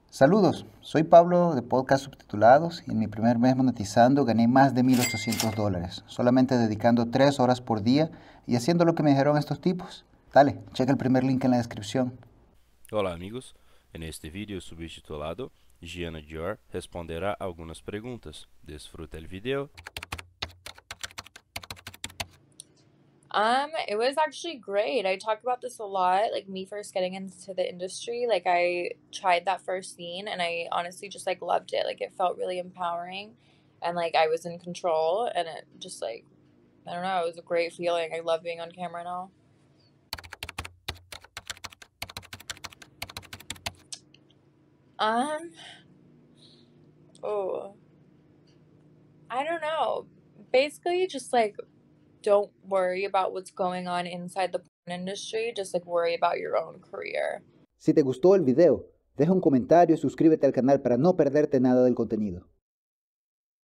Saludos, soy Pablo de Podcast Subtitulados y en mi primer mes monetizando gané más de $1,800, solamente dedicando 3 horas por día y haciendo lo que me dijeron estos tipos. Dale, checa el primer link en la descripción. Olá amigos, en este vídeo subtitulado, Gianna Dior responderá algunas preguntas. Desfruta el video. It was actually great. I talk about this a lot, like me first getting into the industry. Like I tried that first scene and I honestly just like loved it. Like it felt really empowering and like I was in control and it just like I don't know, it was a great feeling. I love being on camera now. Um oh, I don't know. Basically just like don't worry about what's going on inside the porn industry, just like worry about your own career. Si te gustó el video, deja un comentario y suscríbete al canal para no perderte nada del contenido.